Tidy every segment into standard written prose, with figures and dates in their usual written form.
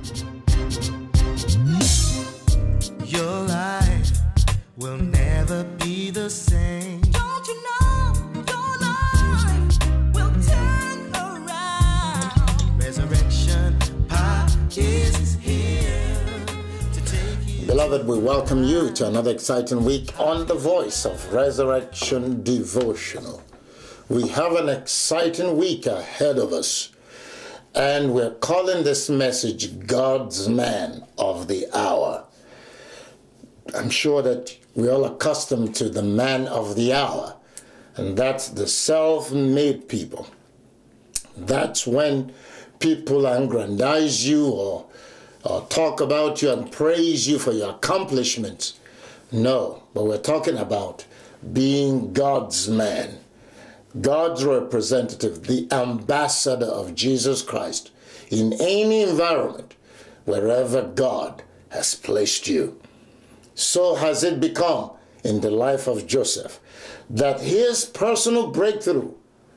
Your life will never be the same. Don't you know your life will turn around? Resurrection power is here to take you. Beloved, we welcome you to another exciting week on the Voice of Resurrection Devotional. We have an exciting week ahead of us, and we're calling this message God's Man of the Hour. I'm sure that we're all accustomed to the man of the hour, and that's the self-made people. That's when people aggrandize you or talk about you and praise you for your accomplishments. No, but we're talking about being God's man, God's representative, the ambassador of Jesus Christ in any environment, wherever God has placed you. So has it become in the life of Joseph that his personal breakthrough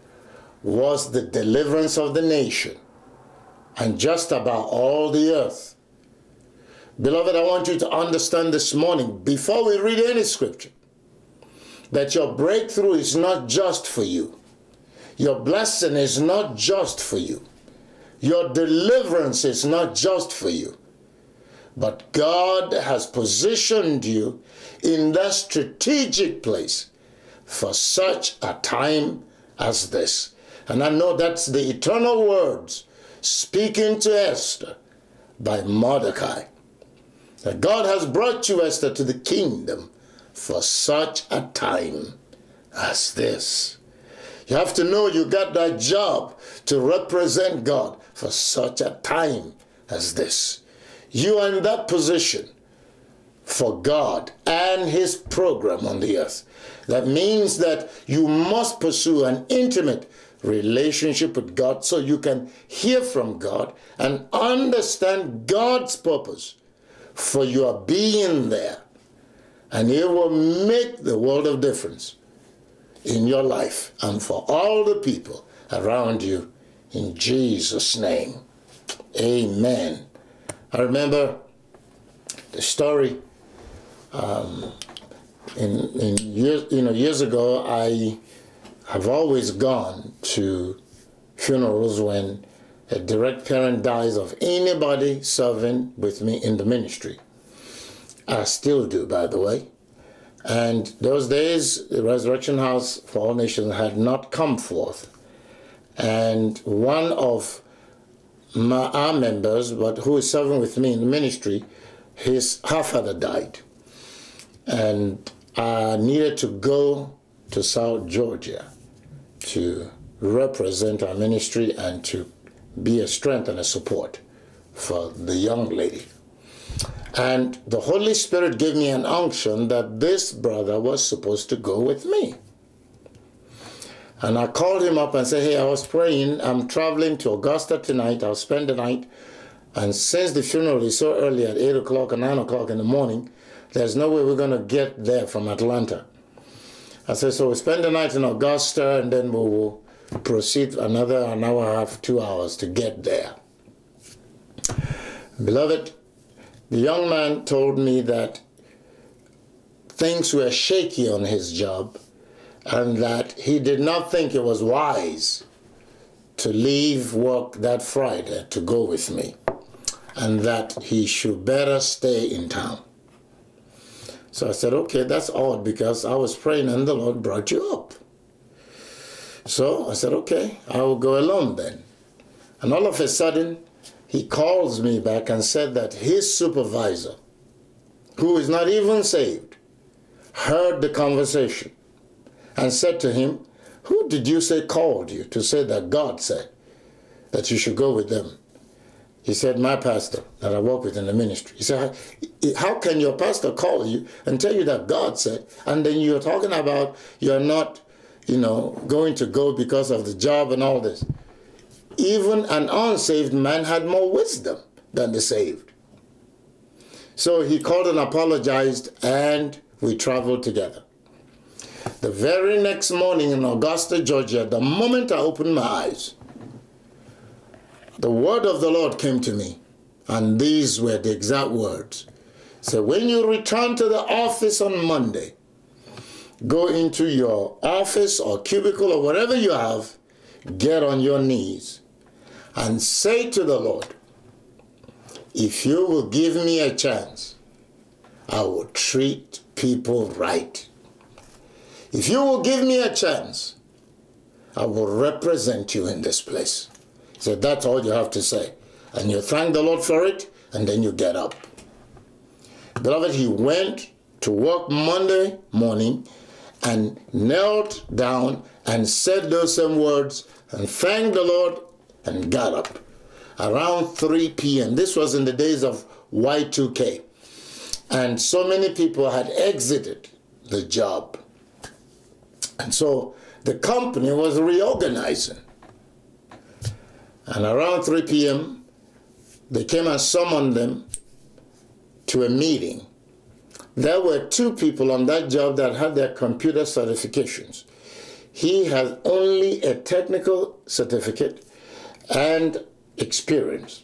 was the deliverance of the nation and just about all the earth. Beloved, I want you to understand this morning, before we read any scripture, that your breakthrough is not just for you. Your blessing is not just for you. Your deliverance is not just for you. But God has positioned you in that strategic place for such a time as this. And I know that's the eternal words speaking to Esther by Mordecai. That God has brought you, Esther, to the kingdom for such a time as this. You have to know you got that job to represent God for such a time as this. You are in that position for God and his program on the earth. That means that you must pursue an intimate relationship with God so you can hear from God and understand God's purpose for your being there. And it will make the world of difference in your life and for all the people around you. In Jesus' name, amen. I remember the story years ago. I have always gone to funerals when a direct parent dies of anybody serving with me in the ministry. I still do, by the way. And those days, the Resurrection House for All Nations had not come forth. And one of our members, but who is serving with me in the ministry, her father died. And I needed to go to South Georgia to represent our ministry and to be a strength and a support for the young lady. And the Holy Spirit gave me an unction that this brother was supposed to go with me. And I called him up and said, hey, I was praying. I'm traveling to Augusta tonight. I'll spend the night. And since the funeral is so early at 8 o'clock or 9 o'clock in the morning, there's no way we're going to get there from Atlanta. I said, so we'll spend the night in Augusta and then we will proceed another an hour and a half, 2 hours to get there. Beloved, the young man told me that things were shaky on his job, and that he did not think it was wise to leave work that Friday to go with me, and that he should better stay in town. So I said, okay, that's odd, because I was praying and the Lord brought you up. So I said, okay, I will go alone then. And all of a sudden, he calls me back and said that his supervisor, who is not even saved, heard the conversation and said to him, who did you say called you to say that God said that you should go with them? He said, my pastor that I work with in the ministry. He said, how can your pastor call you and tell you that God said, and then you're talking about you're not, going to go because of the job and all this? Even an unsaved man had more wisdom than the saved. So he called and apologized, and we traveled together. The very next morning in Augusta, Georgia, the moment I opened my eyes, the word of the Lord came to me. And these were the exact words. So when you return to the office on Monday, go into your office or cubicle or whatever you have, get on your knees and say to the Lord, if you will give me a chance, I will treat people right. If you will give me a chance, I will represent you in this place. So that's all you have to say. And you thank the Lord for it, and then you get up. Beloved, he went to work Monday morning and knelt down and said those same words and thanked the Lord and got up. Around 3 p.m. This was in the days of Y2K. And so many people had exited the job. And so the company was reorganizing. And around 3 p.m., they came and summoned them to a meeting. There were 2 people on that job that had their computer certifications. He had only a technical certificate and experience.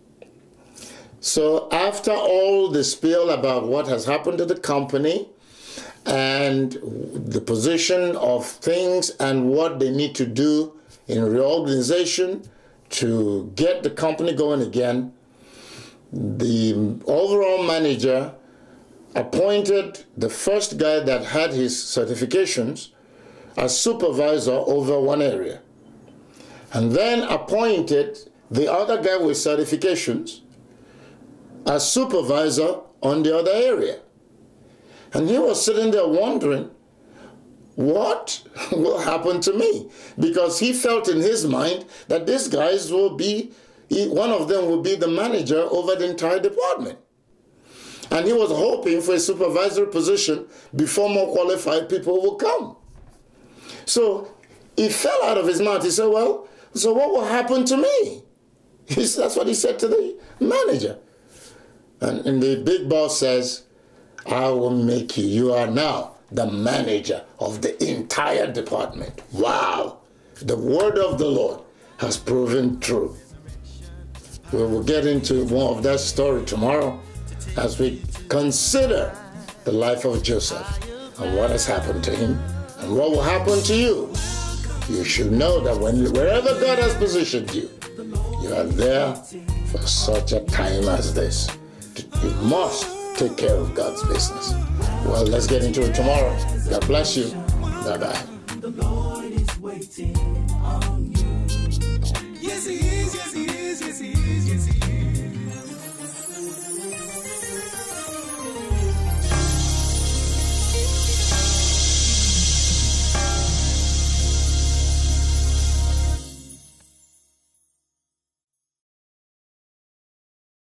So after all the spiel about what has happened to the company and the position of things and what they need to do in reorganization to get the company going again, the overall manager appointed the first guy that had his certifications as supervisor over one area, and then appointed the other guy with certifications as supervisor on the other area. And he was sitting there wondering, what will happen to me? Because he felt in his mind that these guys will be, one of them will be the manager over the entire department. And he was hoping for a supervisory position before more qualified people will come. So it fell out of his mouth. He said, well, so what will happen to me? That's what he said to the manager. And the big boss says, I will make you. You are now the manager of the entire department. Wow. The word of the Lord has proven true. We will get into more of that story tomorrow as we consider the life of Joseph and what has happened to him and what will happen to you. You should know that wherever God has positioned you, you are there for such a time as this. You must take care of God's business. Well, let's get into it tomorrow. God bless you. Bye-bye. The Lord is waiting on you. Yes, he is, yes, he is, yes, he is, yes, he is.